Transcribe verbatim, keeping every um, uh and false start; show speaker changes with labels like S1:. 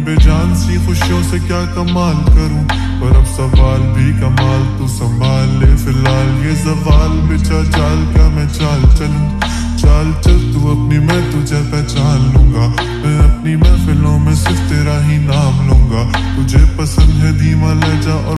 S1: बेजान सी खुशियों से क्या कमाल करूं, पर अब सवाल भी कमाल तू संभाल ले फिलहाल ये जवाल। बिछा जाल का मैं चाल चलूं, चाल चल तू अपनी मैं तुझे पहचान लूंगा। मैं अपनी महफिलों में सिर्फ तेरा ही नाम लूंगा। तुझे पसंद है धीमा लहजा और